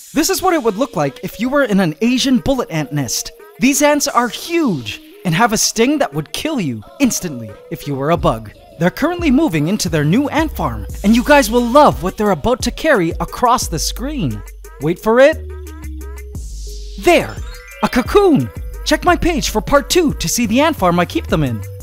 This is what it would look like if you were in an Asian bullet ant nest. These ants are huge and have a sting that would kill you instantly if you were a bug. They're currently moving into their new ant farm, and you guys will love what they're about to carry across the screen. Wait for it. There! A cocoon! Check my page for part 2 to see the ant farm I keep them in.